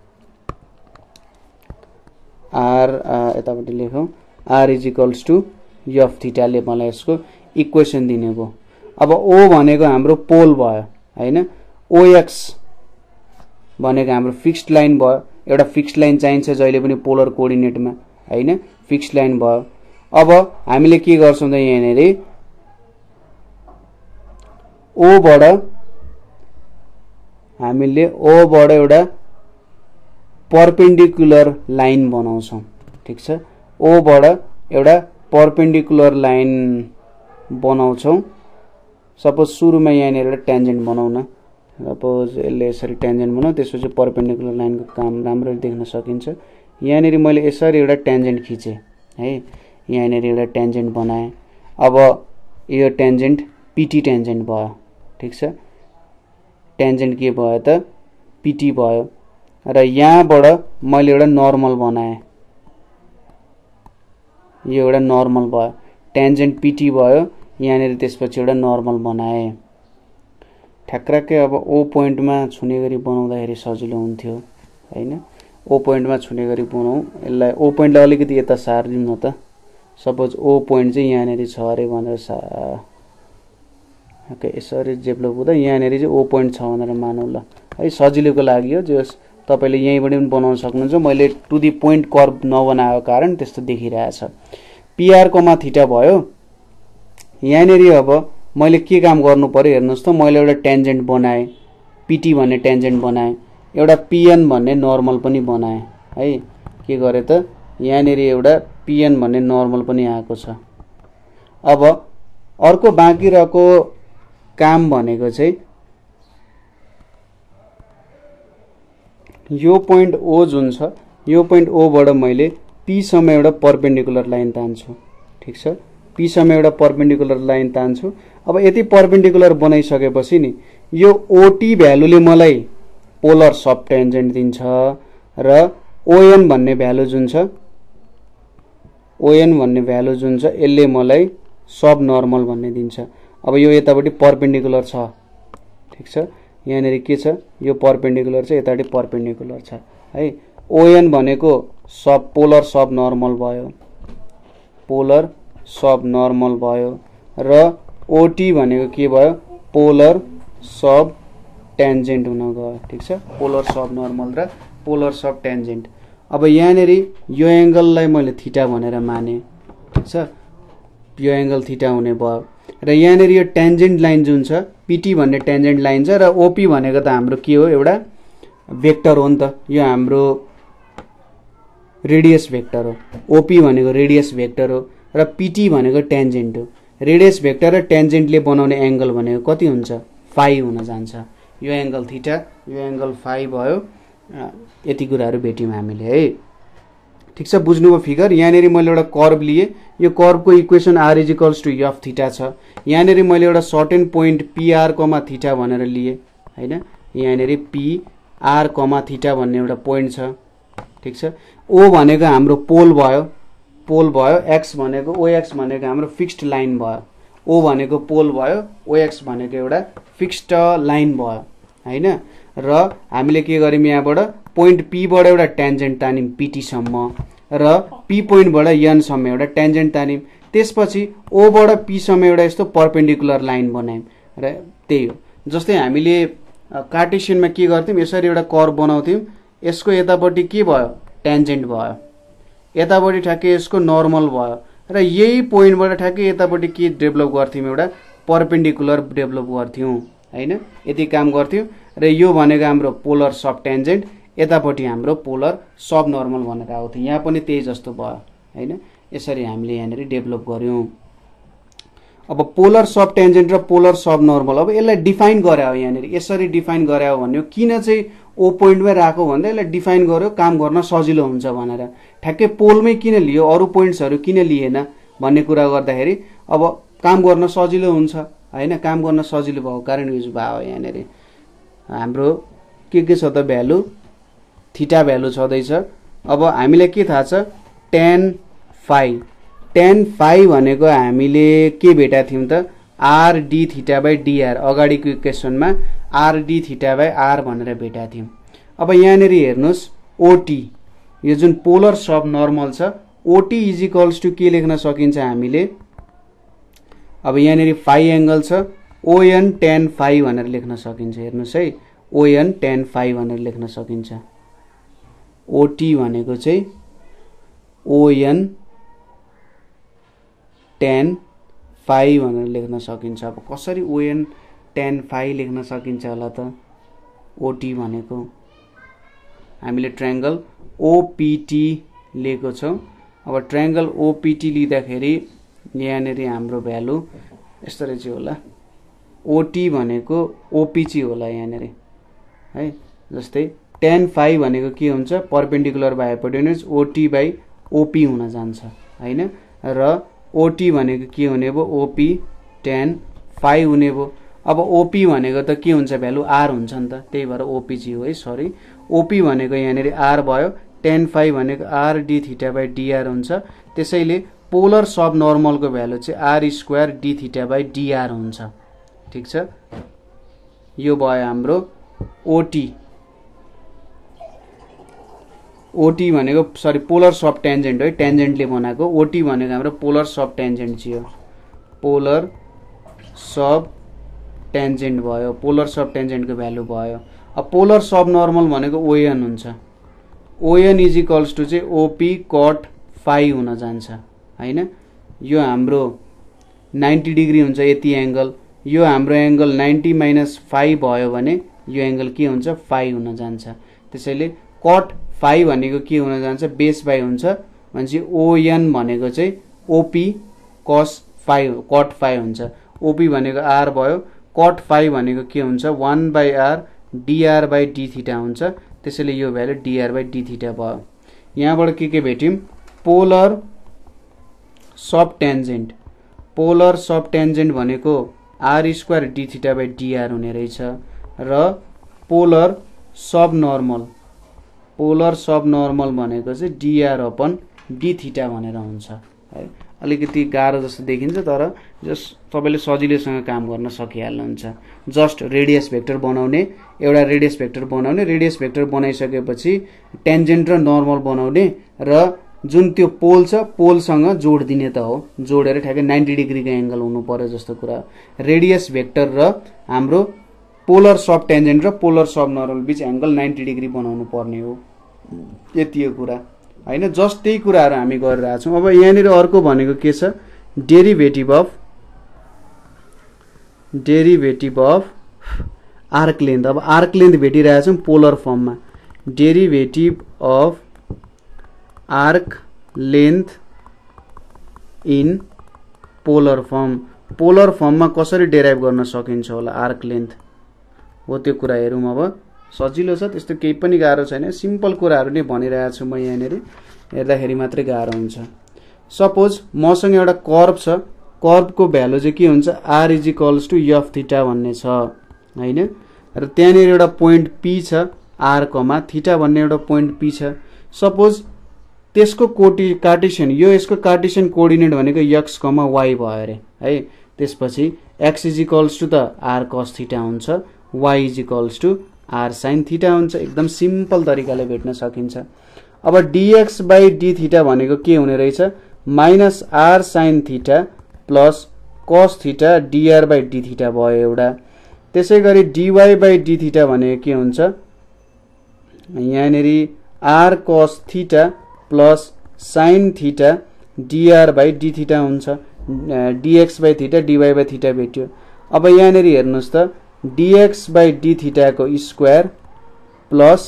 आर यतापट्टि लेखौं, r is equals to f थीटाले मलाई यसको इक्वेसन दिने भयो। अब ओ भनेको हाम्रो पोल भयो हैन, ओएक्स भनेको हाम्रो फिक्स्ड लाइन भयो। एउटा फिक्स्ड लाइन चाहिन्छ जहिले पनि पोलर कोअर्डिनेटमा हैन, फिक्स्ड लाइन भयो। अब हामीले के गर्छौं त, यहाँनेरि ओ बाट हामीले ओ बाट एउटा परपेन्डिकुलर लाइन बनाउँछौं, ठीक छ। ओ बाट एउटा परपेन्डिकुलर लाइन बनाउँछौं। सपोज सुरुमा यहाँनेर एउटा टेन्जेन्ट बनाउन, सपोज यसले यसरी टेन्जेन्ट बनाऊ, त्यसपछि परपेन्डिकुलर लाइनको काम राम्ररी देख्न सकिन्छ। यहाँनेरि मैले यसरी एउटा टेन्जेन्ट खिचे है, यहाँनेरि एउटा टेन्जेन्ट बनाए। अब यो टेन्जेन्ट पीटी टेन्जेन्ट भयो, ठीक छ। टेन्जेन्ट के भयो त पिटी भयो र यहाँबाट मैले एउटा नर्मल बनाएँ, यो एउटा नर्मल भयो, टेन्जेन्ट पिटी भयो, यहाँनिर त्यसपछि एउटा नर्मल बनाएँ। ठ्याक्राक्कै अब ओ पोइन्टमा छुने गरी बनाउँदाखेरि सजिलो हुन्थ्यो हैन। ओ पोइन्टमा छुने गरी बनाऊ, यसलाई ओ पोइन्टलाई अलिकति यता सारिदिउँ न त। सपोज ओ पोइन्ट चाहिँ यहाँनिर छ अरे भनेर सा ओके यसरी डेभलप हुँदा यहाँनिर चाहिँ ओ पोइन्ट छ भनेर मानौँ ल है, सजिलोको लागि हो। जो तपाईँले यहीँबाट पनि बनाउन सक्नुहुन्छ। मैले टु दी पोइन्ट कर्भ नबनाएको कारण त्यस्तो देखिरहेछ। पिआर कोमा थीटा भयो, यहाँनिर अब मैले के काम गर्नु पर्यो हेर्नुहोस् त। मैले एउटा टेन्जेन्ट बनाएँ, पिटी भन्ने टेन्जेन्ट बनाएँ, एउटा पिएन भन्ने नर्मल पनि बनाएँ है। के गरे त यहाँनिर एउटा पिएन भन्ने नर्मल पनि आएको छ। अब अर्को बाँकी रहेको काम भनेको चाहिँ यो पोइन्ट ओ जुन छ, यो पोइन्ट ओ बाट मैले पी सम्म एउटा परपेन्डिकुलर लाइन तान्छु। ठीक छ, पी सम्म एउटा परपेन्डिकुलर लाइन तान्छु। अब यति परपेन्डिकुलर बनाइसकेपछि नि यो ओटी भ्यालुले मलाई पोलर सब टेन्जेन्ट दिन्छ र ओएन भन्ने भ्यालु जुन छ, ओएन भन्ने भ्यालु जुन छ यसले मलाई सब नर्मल भन्ने दिन्छ। अब यो यतापट्टि परपेन्डिकुलर छ। ठीक छ, यहाँनिर के छ, यो परपेन्डिकुलर छ, यतापट्टि परपेन्डिकुलर छ है। ओएन भनेको सब पोलर सब नर्मल भयो, पोलर सब नर्मल भयो र ओटी भनेको के भयो, पोलर सब टेन्जेन्ट हुन गयो। ठीक छ, पोलर सब नर्मल र पोलर सब टेन्जेन्ट। अब यहाँनिर यो एंगललाई मैले थीटा भनेर माने। ठीक छ, यो एंगल थीटा हुने भयो र यहाँनिर यो टेन्जेन्ट लाइन जुन छ, पिटी भन्ने टेन्जेन्ट लाइन छ र ओपी भनेको त हाम्रो के हो, एउटा भेक्टर हो नि त। यो हाम्रो रेडियस भेक्टर हो। ओपी भनेको रेडियस भेक्टर हो र पिटी भनेको टेन्जेन्ट हो। रेडियस भेक्टर र टेन्जेन्टले बनाउने एंगल भनेको कति हुन्छ, फाइ हुन जान्छ। यो एंगल थीटा, यो एंगल फाइ भयो। यति कुराहरू भेट्यौँ हामीले है। ठीक छ, बुझ्नुभयो फिगर। यहाँनिर मैले एउटा कर्भ लिए, यो कर्भको equation r is equals to F theta छ। यहाँनिर मैले एउटा certain point P r comma theta भनेर लिए हैन। यहाँनिर पीआर कमा थीटा भन्ने एउटा पोइन्ट छ। ठीक छ, ओ भनेको हाम्रो पोल भयो, पोल भयो। एक्स भनेको ओएक्स भनेको हाम्रो फिक्स्ड लाइन भयो। ओ भनेको पोल भयो, ओएक्स भनेको एउटा फिक्स्ड लाइन भयो हैन। र हामीले के गर्यौं, यहाँबाट पोइन्ट पी बाट एउटा टेन्जेन्ट तान्यौं पिटी सम्म र पी पोइन्ट बाट एन सम्म एउटा टेन्जेन्ट तान्यौं। त्यसपछि ओ बाट पी सम्म एउटा यस्तो परपेन्डिकुलर लाइन बनायौं र त्यही हो। जस्तै हामीले कार्टेसियनमा के गर्थ्यौं, यसरी एउटा कर्भ बनाउँथ्यौं। यसको यतापट्टि के भयो, टेन्जेन्ट भयो, यतापट्टि ठ्याक्कै यसको नर्मल भयो र यही पोइन्टबाट ठ्याक्कै यतापट्टि के डेभलप गर्थ्यौं, एउटा परपेन्डिकुलर डेभलप गर्थ्यौं हैन। यति काम गर्थ्यौं र यो भनेको हाम्रो पोलर सब टेन्जेन्ट, यतापट्टि हाम्रो पोलर सब नर्मल भनेर आउँथ्यो। यहाँ पनि त्यही जस्तो भयो हैन। यसरी हामीले यहाँनिर डेभलप गर्यौं। अब पोलर सब टेन्जेन्ट र पोलर सब नर्मल, अब यसलाई डिफाइन गरे हो। यहाँनिर यसरी डिफाइन गरे हो भन्यो, किन चाहिँ ओ पोइन्टमै राखो भन्दा यसलाई डिफाइन गर्यो काम गर्न सजिलो हुन्छ भनेर। ठ्याक्कै पोलमै किन लियो, अरू पोइन्ट्सहरू किन लिएन भन्ने कुरा गर्दाखेरि अब काम गर्न सजिलो हुन्छ हैन। काम गर्न सजिलो भएको कारण युज भयो। यहाँनिर हाम्रो के के छ त, भ्यालु थीटा भ्यालु छँदैछ। अब हामीलाई के थाहा छ, टेन फाइ। टेन फाइ भनेको हामीले के भेटा थियौं त, r D theta by dr. अगाडिको इक्वेसनमा r D theta by r भनेर भेटा थियौं। अब यहाँनिर हेर्नुहोस्, ओटी यो जुन पोलर सब नर्मल छ, ओटी इज इक्वल्स टु के लेख्न सकिन्छ हामीले। अब यहाँनिर फाइ एंगल छ, ओएन टेन फाइ भनेर लेख्न सकिन्छ। हेर्नुहोस् है, ओएन टेन फाइ भनेर लेख्न सकिन्छ। ओटी भनेको चाहिँ ओएन टेन फाइ भनेर लेख्न सकिन्छ। अब कसरी ओएन टेन फाइ लेख्न सकिन्छ होला त, ओटी भनेको हामीले ट्रायंगल ओपीटी लिएको छौं। अब ट्रायंगल ओपीटी लिँदाखेरि यहाँनिर हाम्रो भ्यालु यसरी चाहिँ होला, ओटी भनेको ओपी चाहिँ होला यहाँनिर है। जस्तै टेन फाइ भनेको के हुन्छ, perpendicular by hypotenuse OT by OP हुन जान्छ हैन। र ओटी भनेको के हुने भयो, ओपी टेन फाइ हुने भयो। अब ओपी भनेको त के हुन्छ भ्यालु आर हुन्छ नि त, त्यही भएर ओपीजी हो है, सरी। ओपी भनेको यहाँनिर आर भयो, टेन फाइभ भनेको R D theta by DR हुन्छ। त्यसैले पोलर सब नर्मलको भ्यालु चाहिँ R square D theta by DR हुन्छ। ठिक छ, यो भयो हाम्रो ओटी। ओटी भनेको सरी पोलर सब टेन्जेन्ट है, टेन्जेन्टले बनाएको। ओटी भनेको हाम्रो पोलर सब टेन्जेन्ट थियो, पोलर सब टेन्जेन्ट भयो, पोलर सब टेन्जेन्टको भ्यालु भयो। अब पोलर सब नर्मल भनेको ओएन हुन्छ, ओएन इज इक्वल्स टु चाहिँ ओपी कट फाइ हुन जान्छ हैन। यो हाम्रो नाइन्टी डिग्री हुन्छ यति एंगल, यो हाम्रो एंगल नाइन्टी माइनस फाइभ भयो भने यो एंगल के हुन्छ फाइ हुन जान्छ। त्यसैले कट फाइ भनेको के हुन जान्छ बेस बाई हुन्छ भनेपछि ओएन भनेको चाहिँ ओपी कस फाइ कट फाइ हुन्छ। ओपी भनेको आर भयो, कट फाइ भनेको के हुन्छ one by R DR by D theta हुन्छ। त्यसैले यो value DR by D theta भयो। यहाँबाट के के भेट्यौं polar sub tangent, polar sub tangent भनेको R square D theta by DR हुने रहेछ र polar sub normal, polar sub normal भनेको चाहिँ डिआर अपन डी थीटा भनेर हुन्छ है। अलिकति गाह्रो जस्तो देखिन्छ तर जस तपाईले सजिलैसँग काम गर्न सकिहाल्नुहुन्छ। जस्ट रेडियस भेक्टर बनाउने, एउटा रेडियस भेक्टर बनाउने, रेडियस भेक्टर बनाइसकेपछि टेन्जेन्ट र नर्मल बनाउने र जुन त्यो पोल छ पोलसँग जोड दिने त हो, जोडेर ठ्याक्कै नाइन्टी डिग्रीको एंगल हुनु पर्यो जस्तो कुरा। रेडियस भेक्टर र हाम्रो पोलर सब टेन्जेन्ट र पोलर सब नर्मल बीच एंगल नाइन्टी डिग्री बनाउनु पर्ने हो, यति हो कुरा हैन। जस्ट त्यही कुराहरु हामी गरिरहेका छौं। अब यहाँनिर अर्को भनेको के छ derivative of derivative of arc length. अब आर्क लेन्थ भेटिरहेका छौं पोलर फर्ममा, derivative of arc length in polar form. Polar फर्ममा कसरी डेराइभ गर्न सकिन्छ होला आर्क लेन्थ हो त्यो कुरा हेरौं। अब सजिलो छ, त्यस्तो केही पनि गाह्रो छैन, सिम्पल कुराहरु नै भनिरहेको छु म। यहाँनेरि हेर्दाखेरि मात्रै गाह्रो हुन्छ। सपोज मसँग एउटा कर्व छ, कर्वको भ्यालु चाहिँ के हुन्छ R is equals to F theta भन्ने छ हैन। र त्यहाँनेर एउटा पोइन्ट पी छ आर कमा थीटा भन्ने एउटा पोइन्ट पी छ। सपोज त्यसको कोटी कार्टेशियन, यो यसको कार्टेशियन कोअर्डिनेट भनेको एक्स कमा वाई भयो अरे है। त्यसपछि एक्स इज इक्वल्स टु त आर कस थीटा हुन्छ, Y is equals to R sine theta हुन्छ। एकदम सिम्पल तरिकाले भेट्न सकिन्छ। अब डीएक्स बाई डी थीटा भनेको के हुने रहेछ minus R sine theta plus cos theta DR by D theta भयो एउटा। त्यसै गरी डीवाई बाई डी थीटा भनेको के हुन्छ यहाँनेरि R cos theta plus sine theta DR by D theta हुन्छ। DX by theta DY by theta भेट्यो। अब यहाँनेरि हेर्नुस् त डीएक्स बाई डी थीटा को स्क्वायर प्लस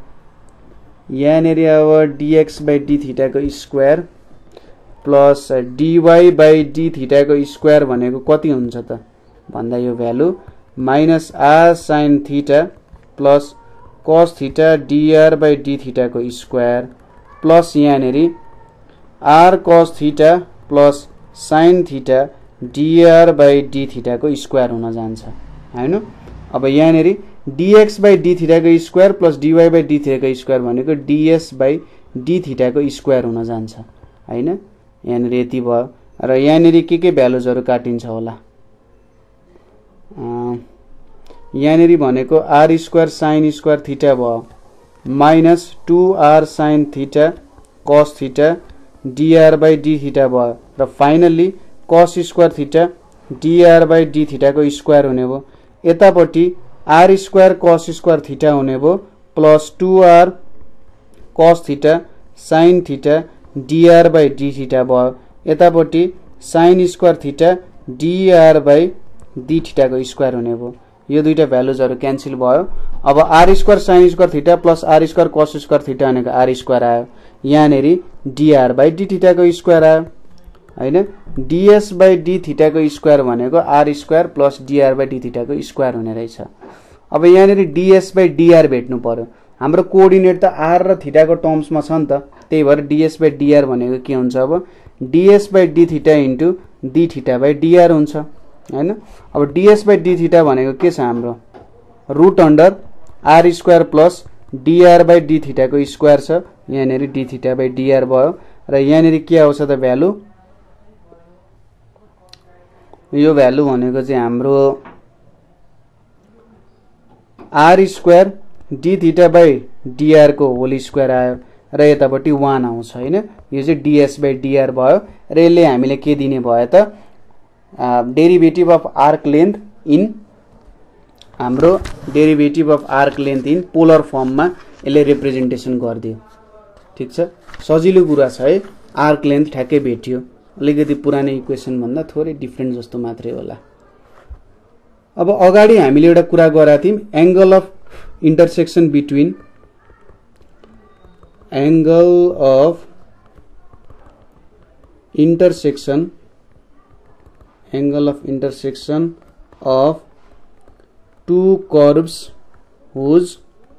यहाँनेरि अब डीएक्स बाई डी थीटा को square plus DY by D theta को स्क्वायर भनेको कति हुन्छ त भन्दा यो value minus R sine theta plus cos theta DR by D theta को स्क्वायर प्लस यहाँनेरि R cos theta plus sine theta DR by D theta को स्क्वायर हुन जान्छ हैन। अब यहाँनेरि dx बाई डी थीटा को square plus dy by D theta को स्क्वायर भनेको ds बाई डी थीटा को स्क्वायर हुन जान्छ हैन। यहाँनेरि यति भयो र यहाँनेरि के के भ्यालुजहरु काटिन्छ होला। यहाँनेरि भनेको r square sin square theta भयो माइनस टू आर sin थीटा cos theta dr by D theta भयो र finally cos square theta dr by D theta को स्क्वायर हुने भयो। यतापट्टि R square cos square theta हुने भयो plus two R cos theta sine theta DR by D theta भयो। यतापट्टि sine square theta DR by D theta को स्क्वायर हुने भयो। यो दुईटा भ्यालुजहरु क्यान्सल भयो। अब R square sine square theta plus R square cos square theta भनेको आर स्क्वायर आयो। यहाँनेरि डिआर बाई डी थीटा को स्क्वायर आयो हैन। डीएस बाई डी थीटा को स्क्वायर भनेको R square plus DR by D theta को स्क्वायर हुने रहेछ। अब यहाँनेरि डीएस बाई डिआर भेट्नु पर्यो। हाम्रो कोअर्डिनेट त आर र थीटा को टर्म्समा छ नि त, त्यही भएर डीएस बाई डिआर भनेको के हुन्छ अब DS by D theta into D theta by DR हुन्छ हैन। अब ds बाई डी थीटा भनेको के छ हाम्रो root under R square plus dr by D theta को स्क्वायर छ यहाँनेरि डी थीटा बाई dr भयो र यहाँनेरि के आउँछ त भ्यालु यो भ्यालु भनेको चाहिँ हाम्रो R square D theta by dr को होल स्क्वायर आयो र यतापट्टि वन आउँछ हैन। यो चाहिँ ds बाई dr भयो र यसले हामीले के दिने भयो त derivative of arc length in हाम्रो derivative of arc length in polar फर्ममा यसले रिप्रेजेन्टेसन गरिदियो। ठीक छ, सजिलो कुरा छ है। आर्क लेन्थ ठ्याक्कै भेटियो, अलिकति पुरानो इक्वेसन भन्दा थोरै डिफ्रेन्ट जस्तो मात्रै होला। अब अगाडि हामीले एउटा कुरा गरेका थियौं angle of intersection between angle of intersection angle of intersection of two curves whose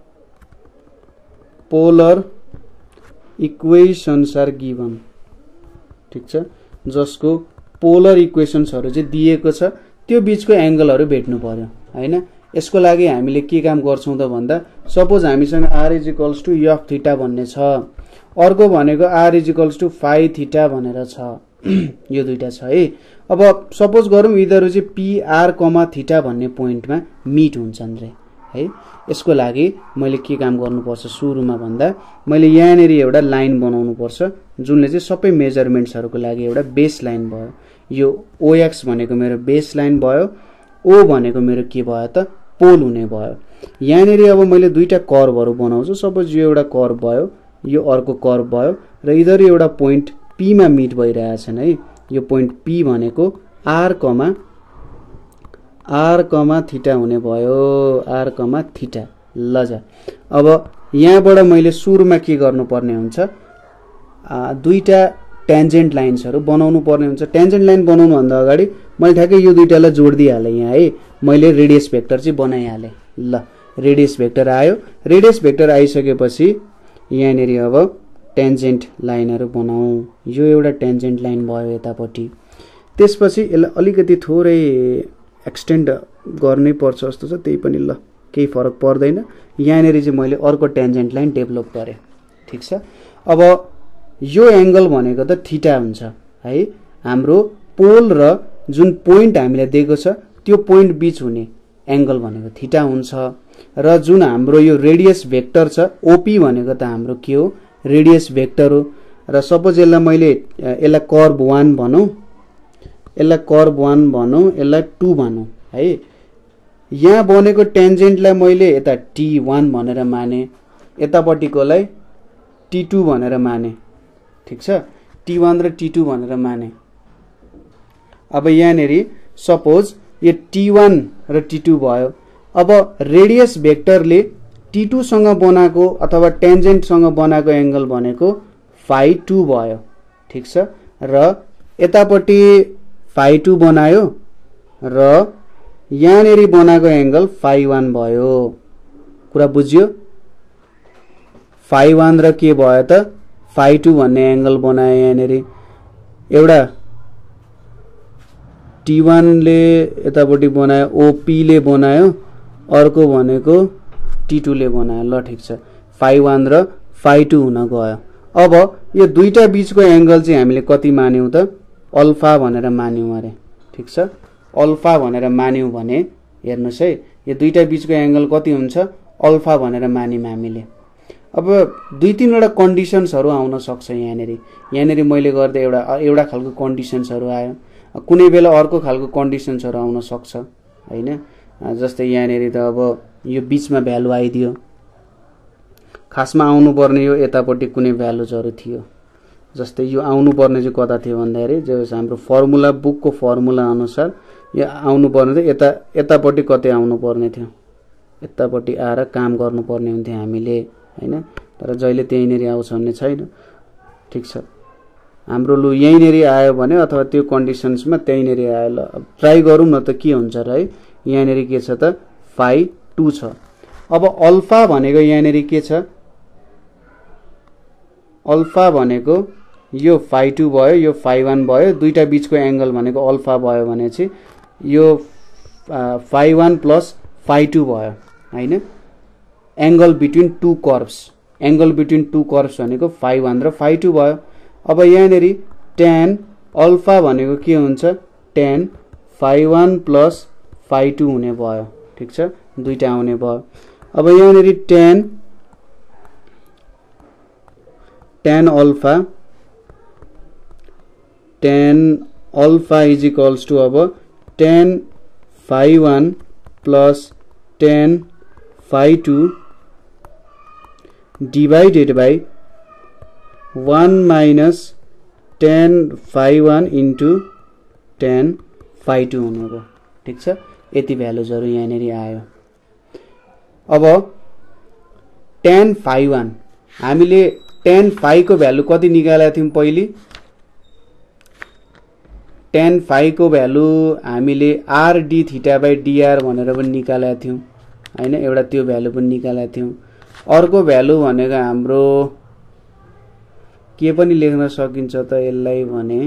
polar equations are given. ठीक छ, जसको पोलर इक्वेशन्सहरु चाहिँ दिएको छ त्यो बीचको एंगलहरु भेट्नु पर्यो हैन। यसको लागि हामीले के काम गर्छौं त भन्दा सपोज हामीसँग r is equals to f theta भन्ने छ, अर्को भनेको r is equals to phi theta भनेर छ, यो दुईटा छ है। अब सपोज गरौँ यिनीहरु चाहिँ pr कमा थीटा भन्ने पोइन्टमा मिट हुन्छन् रे है। यसको लागि मैले के काम गर्नुपर्छ सुरुमा भन्दा मैले यहाँनेरि एउटा लाइन बनाउनु पर्छ जुनले चाहिँ सबै मेजरमेन्ट्सहरुको लागि एउटा बेस लाइन भयो। यो ox भनेको मेरो बेस लाइन भयो, o भनेको मेरो के भयो त पोल हुने भयो। यहाँनेरि अब मैले दुईटा कर्वहरु बनाउँछु, सपोज यो एउटा कर्व भयो, यो अर्को कर्व भयो र यिनीहरु एउटा पोइन्ट p मा मिट भइरहेछन् है। यो पोइन्ट p भनेको r comma r comma theta हुने भयो, r कमा थीटा। ल जा अब यहाँबाट मैले सुरुमा के गर्नुपर्ने हुन्छ दुईटा टेन्जेन्ट लाइन्सहरु बनाउनु पर्ने हुन्छ। टेन्जेन्ट लाइन बनाउनु भन्दा अगाडि मैले ठ्याक्कै यो दुईटालाई जोड्दै हाले यहाँ है। मैले रेडियस भेक्टर चाहिँ बनाइहाले। ल रेडियस भेक्टर आयो, रेडियस भेक्टर आइसकेपछि यहाँनेरि अब टेन्जेन्ट लाइनहरु बनाऊ। यो एउटा टेन्जेन्ट लाइन भयो यतापट्टि, त्यसपछि यसलाई अलिकति थोरै एक्सटेन्ड गर्नै पर्छ जस्तो छ, त्यही पनि ल केही फरक पर्दैन। यहाँनेरि चाहिँ मैले अर्को टेन्जेन्ट लाइन डेभलप गरे। ठीक छ, अब यो एंगल भनेको त थीटा हुन्छ है। हाम्रो पोल र जुन पोइन्ट हामीले दिएको छ त्यो पोइन्ट बीच हुने एंगल भनेको थीटा हुन्छ र जुन हाम्रो यो रेडियस भेक्टर छ ओपी भनेको त हाम्रो के हो रेडियस भेक्टर हो। र सपोज यसलाई मैले यसलाई कर्व वन भनौं, यसलाई कर्व वन भनौं, यसलाई टू भनौं है। यहाँ बनेको टेन्जेन्टलाई मैले यता टी वन भनेर माने, यतापट्टिकोलाई टी टू भनेर माने। ठीक छ, टी वन र टी टू भनेर माने। अब यहाँनेरि सपोज यो टी वन र टी टू भयो। अब रेडियस भेक्टरले टी टू सँग बनाएको अथवा टेन्जेन्ट सँग बनाएको एंगल भनेको फाइ टू भयो। ठीक छ, र यतापट्टि फाइ टू बनायो र यहाँनेरि बनाएको एंगल फाइ वन भयो। कुरा बुझ्यो? फाइ वन र के भयो त फाइ टू भन्ने एंगल बनायो। यहाँनेरि एउटा टी वन ले यतापट्टि बनायो, ओपी ले बनायो, अर्को भनेको टी टू ले बनायो। ल ठीक छ, फाइ वन र फाइ टू हुन गयो। अब यो दुईटा बीचको एंगल चाहिँ हामीले कति मान्यौ त अल्फा भनेर मान्यौ अरे। ठीक छ, अल्फा भनेर मान्यौ भने हेर्नुस् है यो दुईटा बीचको एंगल कति हुन्छ अल्फा भनेर मान्यौं हामीले। अब दुई तीनवटा कन्डिसन्सहरु आउन सक्छ यहाँनेरि। यहाँनेरि मैले गर्दा एउटा एउटा खालको कन्डिसन्सहरु आयो, कुनै बेला अर्को खालको कन्डिसन्सहरु आउन सक्छ हैन। जस्तै यहाँनेरि त अब यो बीचमा भ्यालु आइदियो, खासमा आउनु पर्ने यो यतापट्टि कुनै भ्यालुजहरु थियो। जस्तै यो आउनु पर्ने चाहिँ कता थियो भन्दाखेरि जो हाम्रो फर्मुला बुकको फर्मुला अनुसार यो आउनु पर्ने थियो यता यतापट्टि कतै आउनु पर्ने थियो, यतापट्टि आएर काम गर्नु पर्ने हुन्थ्यो हामीले हैन। तर जहिले त्यहीनेरि आउँछ भन्ने छैन। ठीक छ, हाम्रो लु यहीनेरि आयो भने अथवा त्यो कन्डिसन्समा त्यहीनेरि आयो। ल ट्राई गरौँ न त के हुन्छ र है। यहाँनेरि के छ त फाइ टू छ। अब अल्फा भनेको यहाँनेरि के छ अल्फा भनेको यो फाइ टू भयो, यो फाइ वन भयो, दुईटा बीचको एंगल भनेको अल्फा भयो भने चाहिँ यो phi one plus phi two भयो हैन। Angle between two curves, angle between two curves भनेको फाइ वान र फाइ टू भयो। अब यहाँनेरि tan अल्फा भनेको के हुन्छ, tan phi one plus phi two हुने भयो, ठीक छ, दुईटा आउने भयो। अब यहाँनेरि tan tan alpha tan alpha is equals to अब tan phi one plus tan phi two divided by one minus tan phi one into tan phi two हुनेको, ठीक छ। यति भ्यालुजहरु यहाँनेरि आयो। अब tan फाइ वान हामीले tan फाइ को भ्यालु कति निकालेका थियौं पहिले, tan फाइ को भ्यालु हामीले r d theta by dr भनेर पनि निकालेका थियौं हैन, एउटा त्यो भ्यालु पनि निकालेका थियौं। अर्को भ्यालु भनेको हाम्रो के पनि लेख्न सकिन्छ त यसलाई भने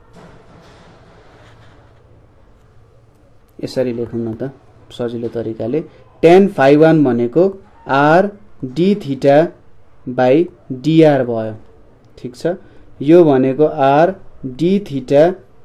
यसरी लेखौं न त सजिलो तरिकाले, tan फाइ वान भनेको r d theta by dr भयो, ठीक छ। यो भनेको r d theta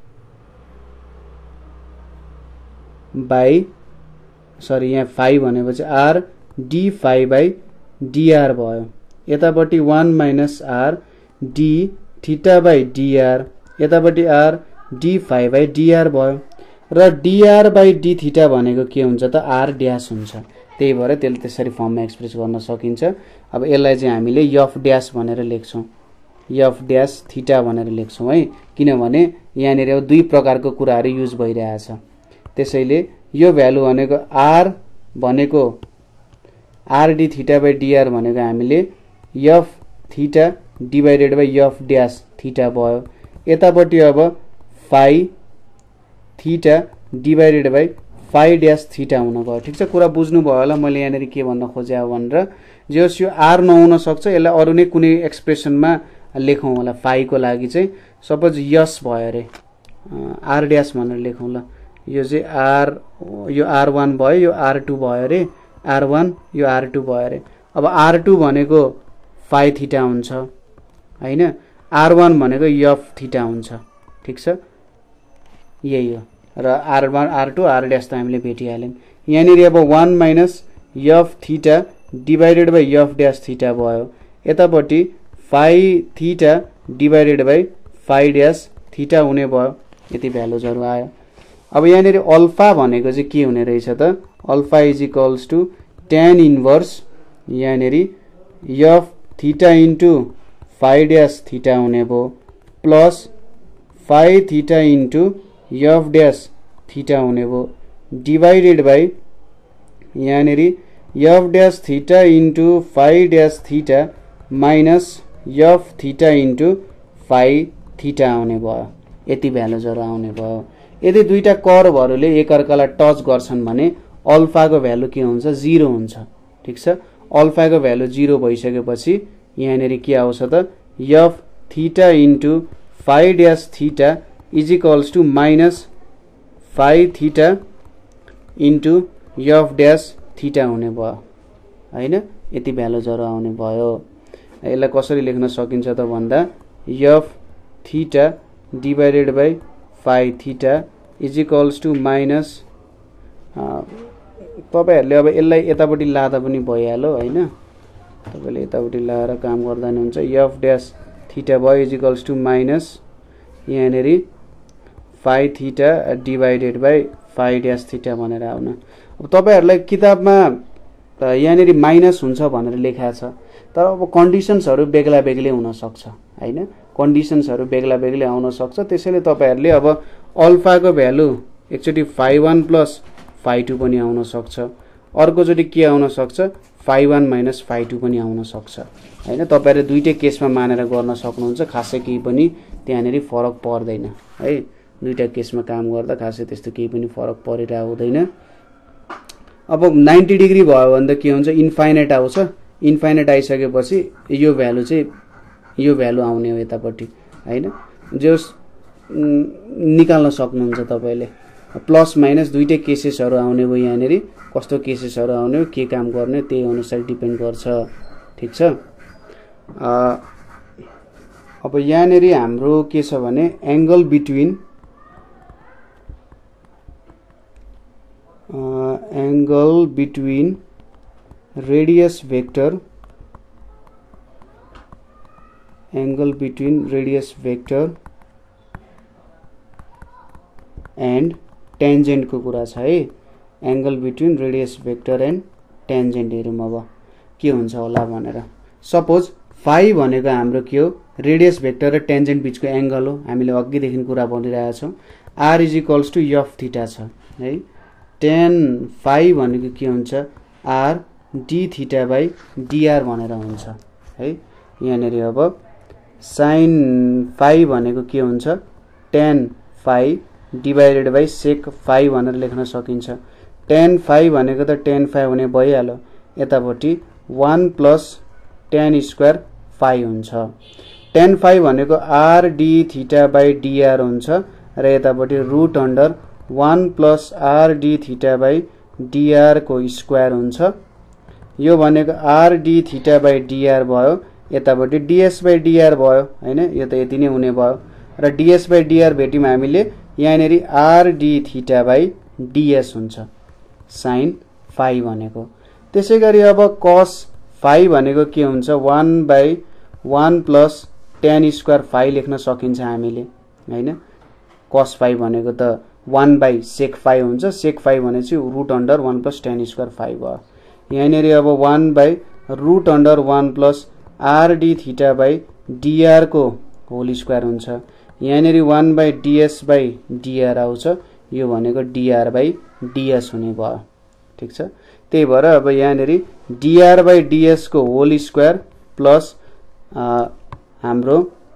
by sorry यहाँ फाइ भनेपछि r d phi by dr भयो। यतापट्टि one minus r d theta by dr, यतापट्टि r d phi by dr भयो। र dr बाइ d थीटा भनेको के हुन्छ त r ड्याश हुन्छ, त्यही भएर त्यसले त्यसरी फर्ममा एक्सप्रेस गर्न सकिन्छ। अब यसलाई चाहिँ हामीले f ड्याश भनेर लेख्छौं, f ड्याश थीटा भनेर लेख्छौं है, किनभने यहाँनेर अब दुई प्रकारको कुराहरु युज भइरहेछ। त्यसैले यो भ्यालु भनेको r भनेको r d theta by dr भनेको हामीले f theta divided by f dash theta भयो। यतापट्टि अब phi theta divided by phi dash theta हुन गयो, ठीक छ। कुरा बुझ्नु भयो होला मैले यहाँनेरि के भन्न खोजे भनेर। जस यो r नहुन सक्छ, यसलाई अरु नै कुनै एक्सप्रेसनमा लेखौं होला। फाइ को लागि चाहिँ सपोज यस भयो रे, r ड्याश भनेर लेखौं ल। यो चाहिँ r, यो आर वन भयो, यो आर टू भयो रे, आर वन यो आर टू भयो रे। अब आर टू भनेको फाइ थीटा हुन्छ हैन, आर वन भनेको f थीटा हुन्छ, ठीक छ। यही हो। र R one R two r dash त हामीले भेटिहाल्यौं। यहाँनेरि अब one minus f theta divided by f dash theta भयो। यतापट्टि phi theta divided by phi dash theta हुने भयो। यति भ्यालुजहरु आयो। अब यहाँनेरि अल्फा भनेको चाहिँ के हुने रहेछ त, alpha is equals to tan inverse यहाँनेरि f theta into phi dash theta हुने भयो plus phi theta into f dash theta हुने भयो डिवाइडेड बाइ यहाँनेरि f dash theta into phi dash theta minus f theta into phi theta आउने भयो। यति भ्यालुजहरु आउने भयो। यदि दुईटा कर्वहरुले एकअर्कालाई टच गर्छन् भने अल्फाको भ्यालु के हुन्छ, जीरो हुन्छ, ठीक छ। अल्फाको भ्यालु जीरो भइसकेपछि यहाँनेरि के आउँछ त, f theta into phi dash theta is equals to minus phi theta into f dash theta हुने भयो हैन। यति भ्यालुजहरु आउने भयो। यसलाई कसरी लेख्न सकिन्छ त भन्दा f theta divided by phi theta is equals to minus, तपाईहरुले अब यसलाई यतापट्टि लादा पनि भइहाल्यो हैन, तपाईले यतापट्टि लाएर काम गर्दा नि हुन्छ। f ड्याश थीटा भयो इज इक्वल्स टु माइनस यहाँनेरि phi theta divided by phi dash theta भनेर आउन। अब तपाईहरुलाई किताबमा यहाँनेरि माइनस हुन्छ भनेर लेखा छ, तर अब कन्डिसन्सहरु बेग्ला बेग्लै हुन सक्छ हैन, कन्डिसन्सहरु बेग्ला बेग्लै आउन सक्छ। त्यसैले तपाईहरुले अब अल्फाको भ्यालु एकचोटी phi one plus phi two पनि आउन सक्छ, अर्कोचोटी के आउन सक्छ, phi one minus phi two पनि आउन सक्छ हैन। तपाईहरुले दुईटै केसमा मानेर गर्न सक्नुहुन्छ, खासै केही पनि त्यहाँनेरि फरक पर्दैन है। दुईटा केसमा काम गर्दा खासै त्यस्तो केही पनि फरक परिरा हुँदैन। अब नाइन्टी डिग्री भयो भने त के हुन्छ, इन्फाइनाइट आउँछ। इन्फाइनाइट आइसकेपछि यो भ्यालु चाहिँ यो भ्यालु आउने हो यतापट्टि हैन, जो निकाल्न सक्नुहुन्छ तपाईले। प्लस माइनस दुईटै केसेसहरु आउने भयो यहाँनेरि कस्तो केसेसहरु आउने हो के काम गर्ने त्यही अनुसार डिपेन्ड गर्छ ठीक छ अब यहाँनेरि हाम्रो के छ भने angle between angle between radius vector angle between radius vector and tangent को कुरा छ है angle between radius vector and tangent हेरौं अब के हुन्छ होला भनेर सपोज फाइ भनेको हाम्रो के हो रेडियस वेक्टर र टेन्जेन्ट बीचको एंगल हो हामीले अघि देखि कुरा गरिरहेका छौं r is equals to f theta छ है tan फाइ भनेको के हुन्छ r d theta by dr भनेर हुन्छ है यहाँनेरि अब sin फाइ भनेको के हुन्छ tan phi divided by sec phi भनेर लेख्न सकिन्छ tan फाइ भनेको त tan फाइ हुने भइहाल्यो यतापट्टि one plus tan square phi हुन्छ tan फाइ भनेको r d theta by dr हुन्छ र यतापट्टि root under one plus r d theta by dr को स्क्वायर हुन्छ यो भनेको r d theta by dr भयो यतापट्टि ds बाइ dr भयो हैन यो त यति नै हुने भयो र ds बाइ dr भेट्यौं हामीले यहाँनेरि r d theta by ds हुन्छ sin फाइ भनेको त्यसैगरी अब cos फाइ भनेको के हुन्छ one by one plus tan square phi लेख्न सकिन्छ हामीले हैन cos फाइ भनेको त one बाइ sec फाइ हुन्छ sec फाइ भनेपछि root under one plus tan square phi भयो यहाँनेरि अब one by root under one plus r d theta by dr को होल स्क्वायर हुन्छ यहाँनेरि one by ds by dr आउँछ यो भनेको dr बाइ ds हुने भयो ठीक छ त्यही भएर अब यहाँनेरि dr बाइ ds को होल स्क्वायर प्लस हाम्रो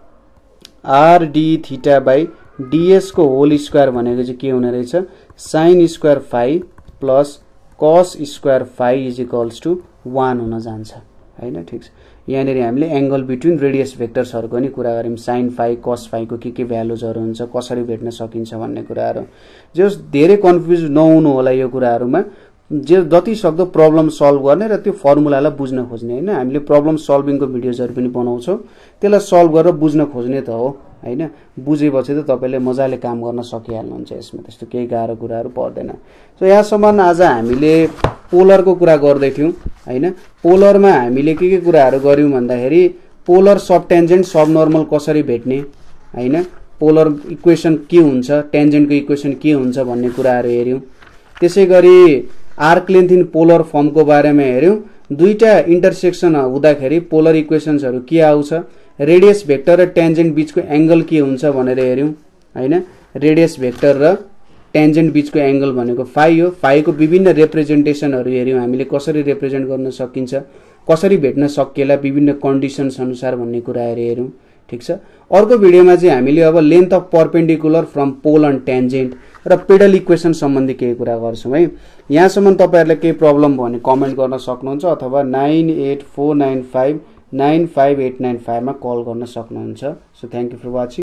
r d theta by ds को होल स्क्वायर भनेको चाहिँ के हुने रहेछ sin square phi plus cos square phi is equals to one हुन जान्छ हैन ठीक छ यहाँनेरि हामीले एंगल बिट्विन रेडियस वेक्टर्सहरुको नि कुरा गर्यौं sin फाइ cos फाइ को के के भ्यालुजहरु हुन्छ कसरी भेट्न सकिन्छ भन्ने कुराहरु जस धेरै कन्फ्युज नहुनु होला यो कुराहरुमा जे जति सक्दो प्रब्लम सल्भ गर्ने र त्यो फर्मुलालाई बुझ्न खोज्ने हैन हामीले प्रब्लम सल्भिङको भिडियोजहरु पनि बनाउँछौं त्यसलाई सल्भ गरेर बुझ्न खोज्ने त हो हैन बुझेपछि त तपाईले मजाले काम गर्न सकिहाल्नुहुन्छ यसमा त्यस्तो केही गाह्रो कुराहरु पर्दैन सो यहाँसम्म आज हामीले पोलरको कुरा गर्दै थियौं हैन पोलरमा हामीले के के कुराहरु गर्यौं भन्दाखेरि polar sub tangent sub normal कसरी भेट्ने हैन पोलर इक्वेसन के हुन्छ टेन्जेन्टको इक्वेसन के हुन्छ भन्ने कुराहरु हेर्यौं त्यसैगरी arc length in polar form को बारेमा हेर्यौं दुईटा इन्टरसेक्सन हुँदाखेरि पोलर इक्वेशन्सहरु के आउँछ रेडियस भेक्टर र टेन्जेन्ट बीचको एंगल के हुन्छ भनेर हेर्यौं हैन रेडियस भेक्टर र टेन्जेन्ट बीचको एंगल भनेको फाइ हो फाइ को विभिन्न रिप्रेजेन्टेसनहरु हेर्यौं हामीले कसरी रिप्रेजेन्ट गर्न सकिन्छ कसरी भेट्न सकिएला विभिन्न कन्डिसन्स अनुसार भन्ने कुराहरु हेर्यौं ठीक छ अर्को भिडियोमा चाहिँ हामीले अब length of perpendicular from pole and tangent र पेडल इक्वेसन सम्बन्धी केही कुरा गर्छौं है यहाँसम्म तपाईहरुले केही प्रब्लम भने कमेन्ट गर्न सक्नुहुन्छ अथवा nine eight four nine five nine five eight nine five मा कल गर्न सक्नुहुन्छ so thank you for watching